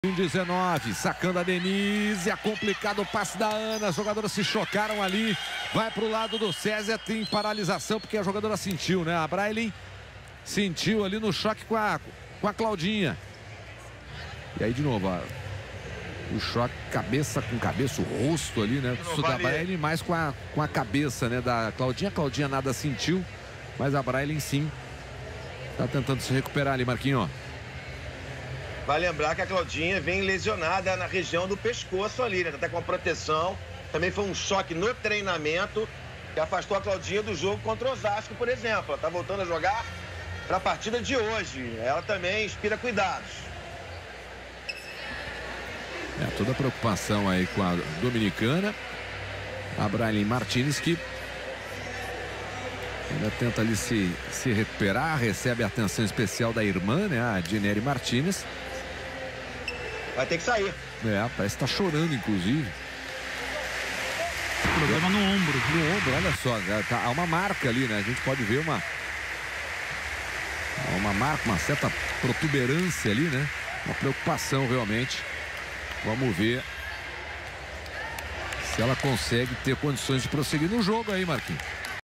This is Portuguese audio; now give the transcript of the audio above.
19, sacando a Denise, complicado o passe da Ana, as jogadoras se chocaram ali, vai pro lado do César, tem paralisação porque a jogadora sentiu, né? A Braille sentiu ali no choque com a Claudinha. E aí de novo, ó, o choque cabeça com cabeça, o rosto ali, né? Isso da Braille mais com a cabeça, né? Da Claudinha. A Claudinha nada sentiu, mas a Braille sim tá tentando se recuperar ali, Marquinhos. Vai lembrar que a Claudinha vem lesionada na região do pescoço ali, né? Tá até com a proteção. Também foi um choque no treinamento que afastou a Claudinha do jogo contra o Osasco, por exemplo. Ela tá voltando a jogar para a partida de hoje. Ela também inspira cuidados. Toda a preocupação aí com a dominicana. A Braille Martinez que ainda tenta ali se recuperar, recebe a atenção especial da irmã, né? A Dineri Martinez. Vai ter que sair. Parece que tá chorando, inclusive. Problema no ombro. No ombro, olha só. Há uma marca ali, né? A gente pode ver uma marca, uma certa protuberância ali, né? Uma preocupação, realmente. Vamos ver se ela consegue ter condições de prosseguir no jogo aí, Marquinhos.